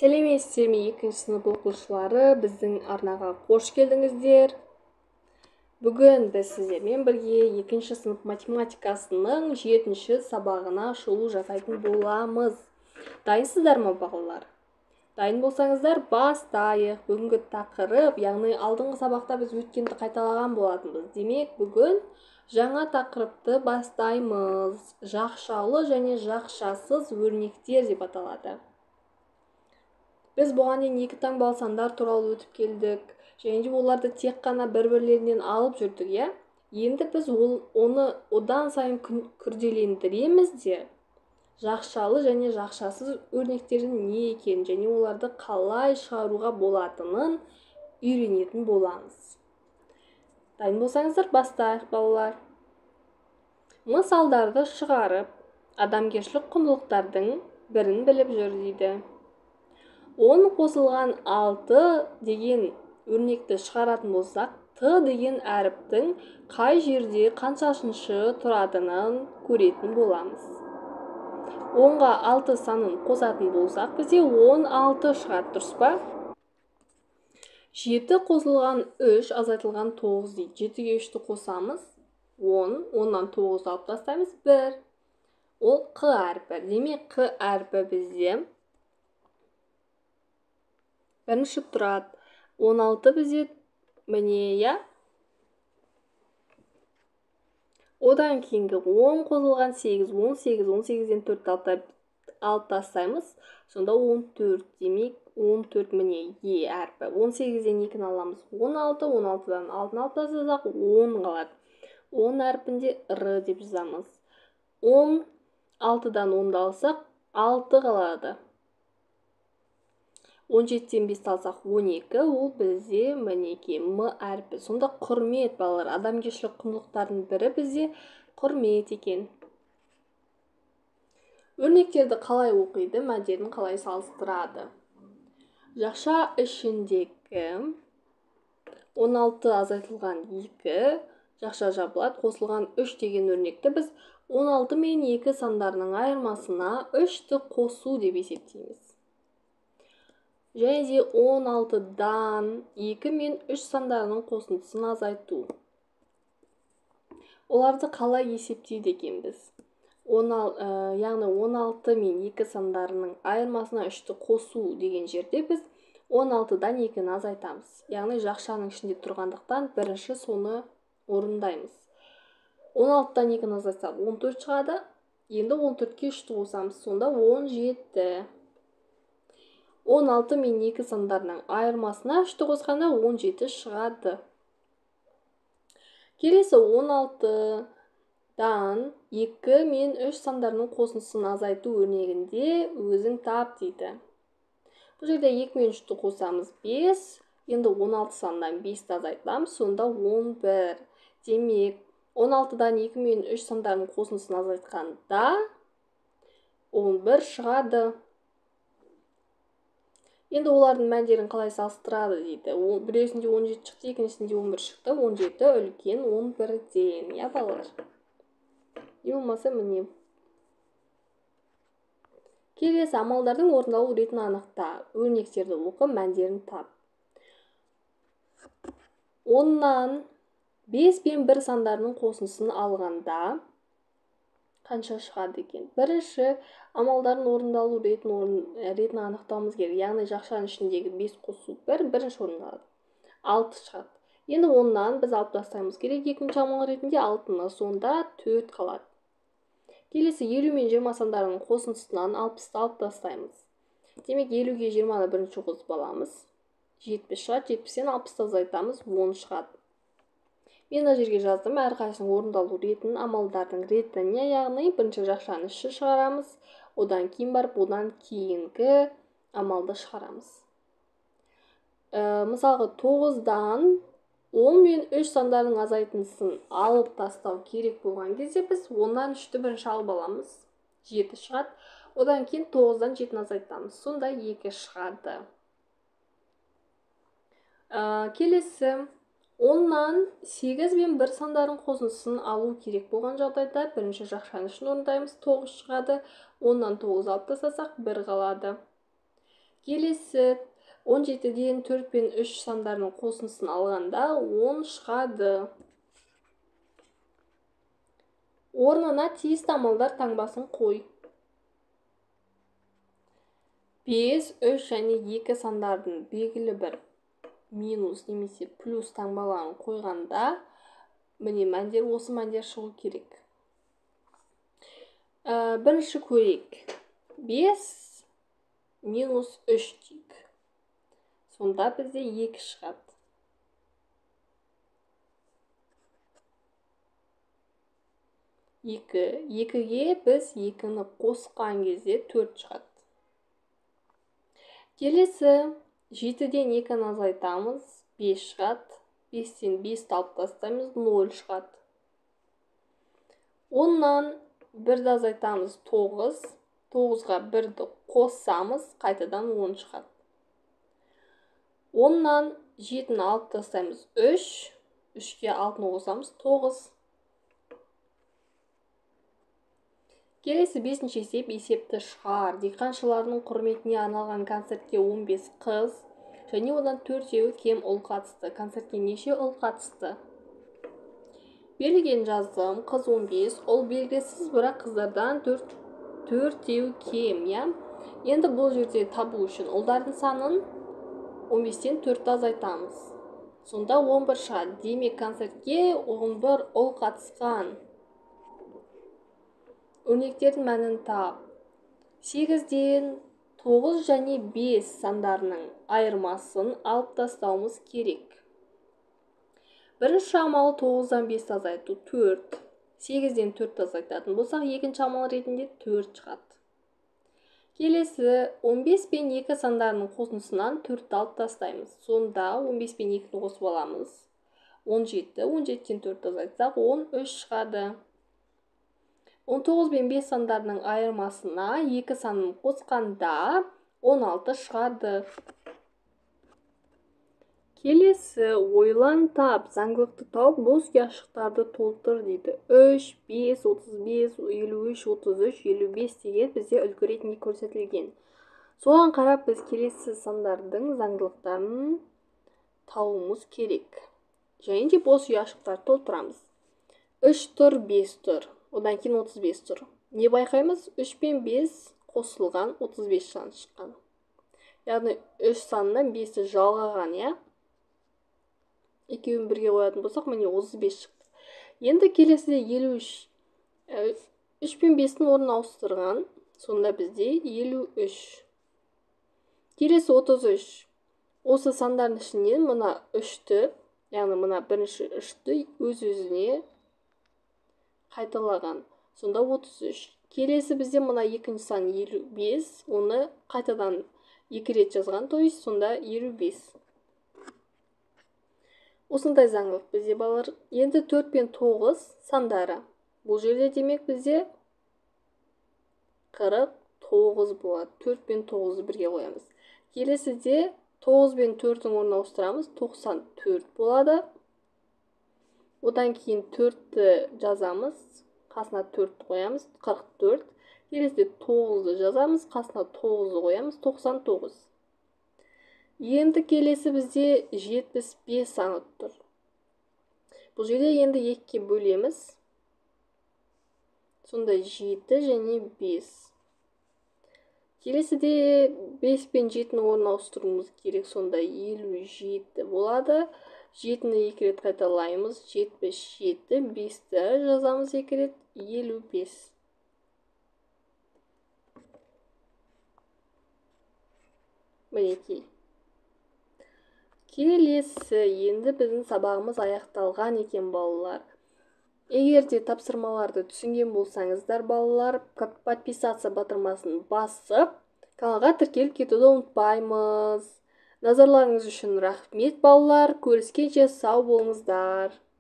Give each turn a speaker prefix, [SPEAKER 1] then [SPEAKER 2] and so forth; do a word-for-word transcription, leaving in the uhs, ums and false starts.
[SPEAKER 1] Сәлеметсіздер ме екінші сынып оқушылары, біздің арнаға қош келдіңіздер. Бүгін біз сіздермен бірге екінші сынып математикасының жетінші сабағына шолу жасайтын боламыз. Дайынсыздар ма балалар? Дайын болсаңыздар бастайық. Бүгінгі тақырып, яғни алдыңғы сабақта біз өткенді қайталаған болатынбыз. Демек, бүгін жаңа тақырыпты бастаймыз. Жақшалы және жақшасыз өрнектер деп аталады. Біз бұған дейін екі таңбалы сандар туралы өтіп келдік, және де оларды тек қана бір-бірлерінен алып жүрдік, иә? Енді біз ол, оны одан сайын күрделендіреміз де, жақшалы және жақшасыз өрнектердің не екенін және оларды қалай шығаруға болатынын үйренетін боламыз. Дайын болсаңыздар, бастайық балалар. Мысалдарды шығарып, адамгершілік құндылықтардың бірін біліп жүр дейді. он қосылған алты деген өрнекті шығаратын болсақ, Т деген әріптің қай жерде қаншашыншы тұратынын көретін боламыз. онға алты санын қосатын болсақ, бізде он алты шығады, дұрыс па? жеті қосылған үш азайтылған тоғыз дейді. жетіге үшті қосамыз, он, оннан тоғызды алып тастаймыз, бір. Ол Қ әрпі. Демек, Қ әрпі бізде бірінші тұрады. он алты бізде міне, я. Одан кейінгі он қосылған сегіз, он сегіз, он сегізден төртті алып тастаймыз. Сонда он төрт. Демек, он төрт міне е әрпі. он сегізден екіні аламыз. он алты, он алтыдан алтыны алып тастасақ, он қалады. он әрпінде Р деп жазамыз. он алтыдан онды алсақ, алты қалады. он жетіден бесті алсақ, он екі, ол бізде мінеке М әрпі. Сонда құрмет, балалар, адамгершілік құндылықтардың бірі бізде құрмет екен. Өрнектерді қалай оқиды, мәндерін қалай салыстырады? Жақша ішіндегі он алты азайтылған екі, жақша жабылады, қосылған үш деген өрнекті біз он алты мен екі сандарының айырмасына үшті қосу деп есептейміз. Және де он алтыдан екі мен үш сандарының қосындысын азайту. Оларды қалай есептейді екенбіз? Яғни он алты мен екі сандарының айырмасына үшті қосу деген жерде біз он алтыдан екіні азайтамыз. Яғни жақшаның ішінде тұрғандықтан бірінші соны орындаймыз. он алтыдан екіні азайтсақ, он төрт шығады. Енді он төртке үшті қосамыз. Сонда он жеті. он алты мен екі сандарының айырмасына үшті қосқанда он жеті шығады. Келесі он алтыдан екі мен үш сандарының қосындысын азайту өрнегінде өзің тап дейді. Бұл жерде екі мен үшті қосамыз, бес. Енді он алты сандан бесті азайтамыз, сонда он бір. Демек, он алтыдан екі мен үш сандарының қосындысын азайтқанда он бір шығады. Енді олардың мәндерін қалай салыстырады дейді. Біреусінде он жеті шықты, екіншісінде он бір шықты. он жеті үлкен он бірден. Я, балалар. Не болмаса міне. Келесі амалдардың орындалу ретін анықта. Өрнектерді оқы, мәндерін тап. оннан бес пен бір сандарының қосындысын алғанда қанша шығады екен? Бірінші амалдардың орындалу ретін анықтауымыз керек. Яғни жақшаның ішіндегі бес қосу бір, бірінші орындалады. алты шығады. Енді оннан біз алып тастаймыз керек. Екінші амал ретінде алтыны, сонда төрт қалады. Келесі елу мен жиырма сандарының қосындысынан алпысты алып тастаймыз. Демек, елуге жиырманы бірінші қосып аламыз. жетпіс шығады. жетпістен алпысты азайтамыз, он шығады. Мен мына жерге жаздым, әрқайсының орындалу ретін, амалдардың ретіне, яғни бірінші жақшаның іші шығарамыз, одан кейін барып, одан кейінгі амалды шығарамыз. Мысалға, тоғыздан он мен үш сандарының азайтындысын алып тастау керек болған кезде біз оннан үшті бірінші алып аламыз, жеті шығады. Одан кейін тоғыздан жетіні азайтамыз, сонда екі шығады. Келесі, оннан сегіз бен бір сандарының қосындысын алу керек болған жағдайда бірінші жақшаның ішін орындаймыз, тоғыз шығады. оннан тоғыз алып тастасақ, бір қалады. Келесі он жетіден төрт пен үш сандарының қосындысын алғанда он шығады. Орнына тиісті амалдар таңбасын қой. бес, үш және екі сандардың белгілі бір минус немесе плюс таңбаларын қойғанда, міне мәндер, осы мәндер шығу керек. Ә, бірінші көрейік. бес минус үш дейік. Сонда бізде екі шығады. екі. екіге біз екіні қосқан кезде төрт шығады. Келесі жетіден екіні азайтамыз, бес шығады. бестен бесті алып тастаймыз, нөл шығады. оннан бірді азайтамыз, тоғыз. тоғызға бірді қоссамыз, қайтадан он шығады. оннан жетіні алып тастаймыз, үш. үшке алтыны қосамыз, тоғыз. Келесі бесінші есеп, есепті шығар. Диқаншылардың құрметіне арналған концертке он бес қыз және одан төртеуі кем ұл қатысты. Концертке неше ұл қатысты? Берілген жаздым, қыз он бес, ұл белгісіз, бірақ қыздардан төртеуі кем, я? Енді бұл жерде табу үшін ұлдардың санын он бестен төртті азайтамыз. Сонда он бір шығады. Демек концертке он бір ұл қатысқан. Өрнектердің мәнін тап. сегізден тоғыз және бес сандарының айырмасын алып тастауымыз керек. Бірінші амалы тоғыздан бесті азайту, төрт. сегізден төртті азайтатын болсақ, екінші амал ретінде төрт шығады. Келесі он бес пен екі сандарының қосындысынан төртті алып тастаймыз. Сонда он бес пен екіні қосып аламыз. он жеті. он жетіден төртті азайтсақ, он үш шығады. он тоғыз бен бес сандарының айырмасына екі санын қосқанда он алты шығады. Келесі ойлан тап, заңдылықты тауып, бос ұяшықтарды толтыр дейді. үш, бес, отыз бес, елу үш, отыз үш, елу бес деген бізде үлгі ретінде көрсетілген. Соған қарап біз келесі сандардың заңдылықтарын тауымыз керек. Және де бос ұяшықтарды толтырамыз. үш тұр, бес тұр. Одан кейін отыз бес тұр. Не байқаймыз? үш пен бес қосылған, отыз бес сан шыққан. Яғни үш санынан бесті жалғаған, я? Екеуін бірге қоятын болсақ, міне отыз бес шықты. Енді келесіде елу үш. үш пен бестің орнын ауыстырған. Сонда бізде елу үш. Келесі отыз үш. Осы сандардың ішінен мына үшті, яғни мына бірінші үшті өз-өзіне қайталаған. Сонда отыз үш. Келесі бізде мына екінші сан елу бес. Оны қайтадан екі рет жазған, то есть сонда елу бес. Осындай заңдылық бізде балалар. Енді төрт пен тоғыз сандары. Бұл жерде демек бізде қырық тоғыз болады. төрт пен тоғызды бірге қоямыз. Келесіде тоғыз бен төрттің орнына ауыстырамыз. тоқсан төрт болады. Одан кейін төртті жазамыз, қасына төртті қоямыз, қырық төрт. Келесіде тоғызды жазамыз, қасына тоғызды қоямыз, тоқсан тоғыз. Енді келесі бізде жетпіс бес саны тұр. Бұл жерде енді екіге бөлеміз. Сонда жеті және бес. Келесіде бес пен жетіні орнына ауыстыруымыз керек. Сонда елу жеті болады. жетіні екі рет қайталаймыз, жетпіс жеті, бесті жазамыз екі рет, елу бес. Мінекей. Келесі, енді біздің сабағымыз аяқталған екен балалар. Егер де тапсырмаларды түсінген болсаңыздар балалар, подписаться батырмасын басып, каналға тіркеліп кетуді ұмытпаймыз. Назарларыңыз үшін рахмет балалар, көріскенше сау болыңыздар.